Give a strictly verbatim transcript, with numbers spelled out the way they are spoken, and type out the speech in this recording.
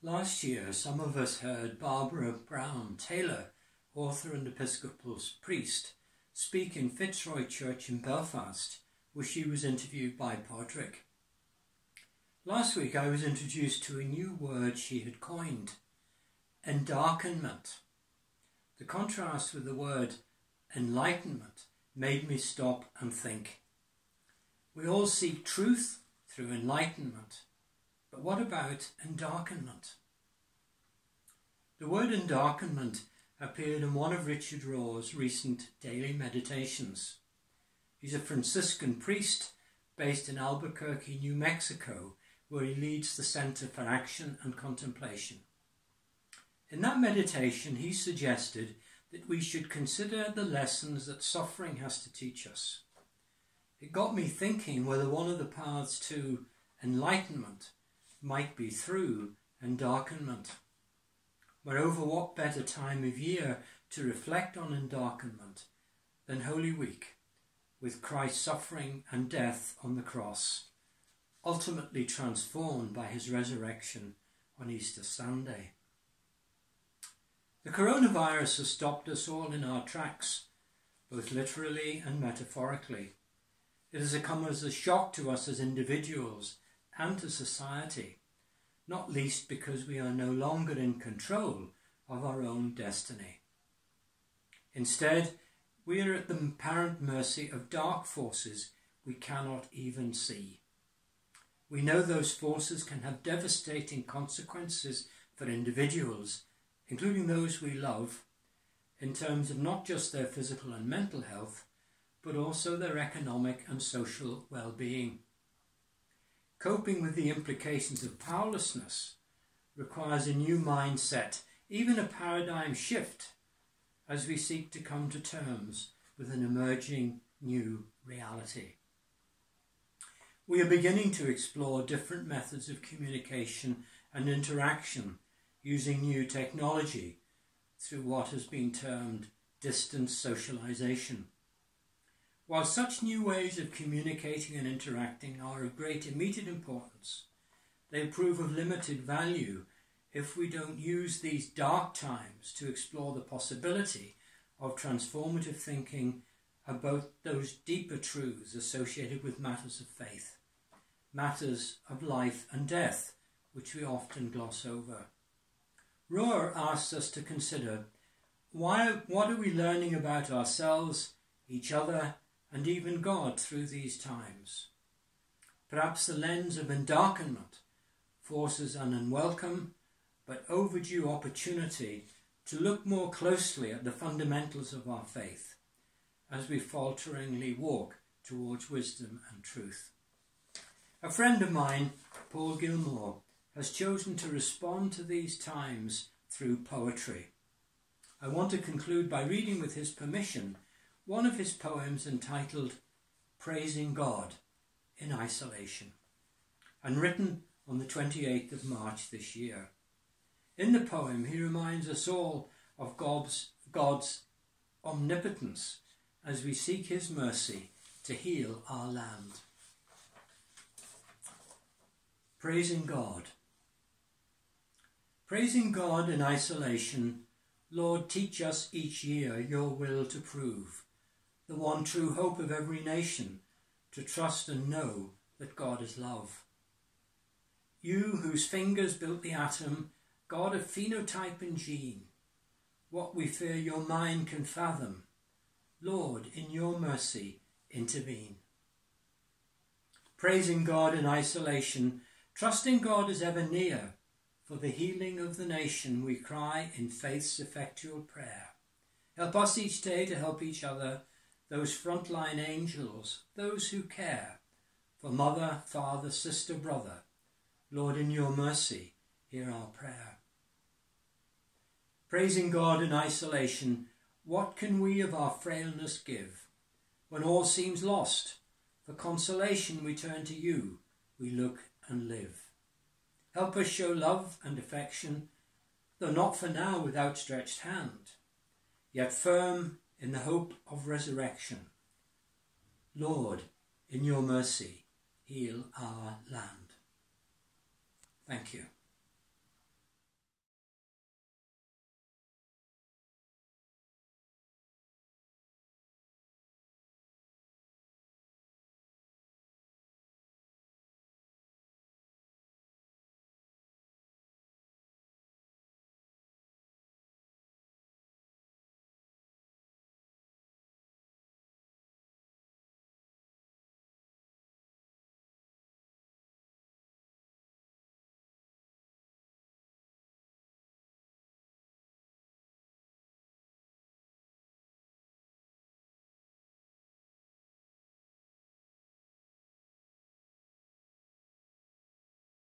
Last year, some of us heard Barbara Brown Taylor, author and Episcopal priest, speak in Fitzroy Church in Belfast, where she was interviewed by Podrick. Last week I was introduced to a new word she had coined, endarkenment. The contrast with the word enlightenment made me stop and think. We all seek truth through enlightenment, but what about endarkenment? The word endarkenment appeared in one of Richard Rohr's recent daily meditations. He's a Franciscan priest based in Albuquerque, New Mexico, where he leads the Center for Action and Contemplation. In that meditation, he suggested that we should consider the lessons that suffering has to teach us. It got me thinking whether one of the paths to enlightenment might be through endarkenment. Moreover, what better time of year to reflect on endarkenment than Holy Week, with Christ's suffering and death on the cross, ultimately transformed by his resurrection on Easter Sunday. The coronavirus has stopped us all in our tracks, both literally and metaphorically. It has come as a shock to us as individuals and to society, not least because we are no longer in control of our own destiny. Instead, we are at the apparent mercy of dark forces we cannot even see. We know those forces can have devastating consequences for individuals, including those we love, in terms of not just their physical and mental health, but also their economic and social well-being. Coping with the implications of powerlessness requires a new mindset, even a paradigm shift, as we seek to come to terms with an emerging new reality. We are beginning to explore different methods of communication and interaction using new technology through what has been termed distance socialization. While such new ways of communicating and interacting are of great immediate importance, they prove of limited value if we don't use these dark times to explore the possibility of transformative thinking about those deeper truths associated with matters of faith, matters of life and death, which we often gloss over. Rohr asks us to consider why, what are we learning about ourselves, each other, and even God through these times. Perhaps the lens of endarkenment forces an unwelcome but overdue opportunity to look more closely at the fundamentals of our faith as we falteringly walk towards wisdom and truth. A friend of mine, Paul Gilmore, has chosen to respond to these times through poetry. I want to conclude by reading with his permission one of his poems entitled Praising God in Isolation, and written on the twenty-eighth of March this year. In the poem, he reminds us all of God's, God's omnipotence as we seek his mercy to heal our land. Praising God. Praising God in isolation, Lord, teach us each year your will to prove, the one true hope of every nation, to trust and know that God is love. You whose fingers built the atom, God of phenotype and gene, what we fear your mind can fathom, Lord, in your mercy, intervene. Praising God in isolation, trusting God as ever near, for the healing of the nation we cry in faith's effectual prayer. Help us each day to help each other, those frontline angels, those who care, for mother, father, sister, brother. Lord, in your mercy, hear our prayer. Praising God in isolation, what can we of our frailness give? When all seems lost, for consolation we turn to you, we look and live. Help us show love and affection, though not for now with outstretched hand, yet firm in the hope of resurrection. Lord, in your mercy, heal our land. Thank you.